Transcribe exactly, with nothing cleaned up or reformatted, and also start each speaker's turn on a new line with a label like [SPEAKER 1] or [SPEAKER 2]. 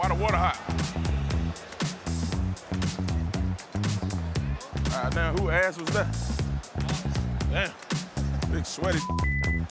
[SPEAKER 1] Why the water hot? Ah, damn, who ass was that? Damn, big sweaty.